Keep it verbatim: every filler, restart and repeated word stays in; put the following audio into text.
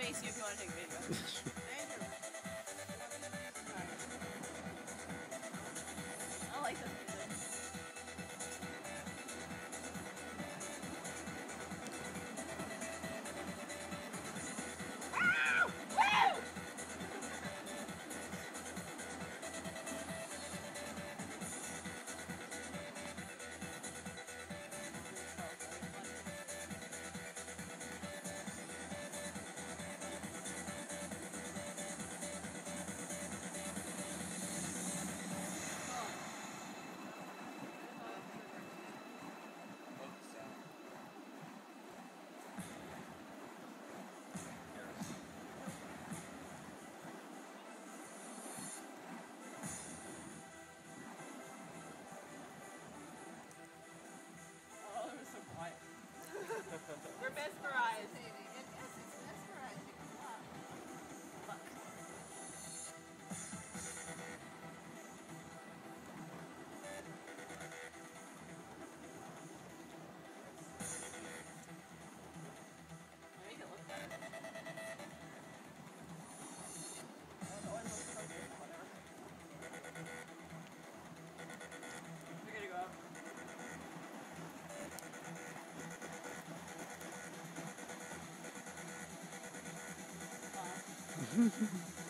face you if you want to take a video. I like this music. We're mesmerized. Yes, it's mesmerizing. Wow. Fuck. Make it look better. Oh, the oil looks so good. Whatever. We're gonna go out. Uh.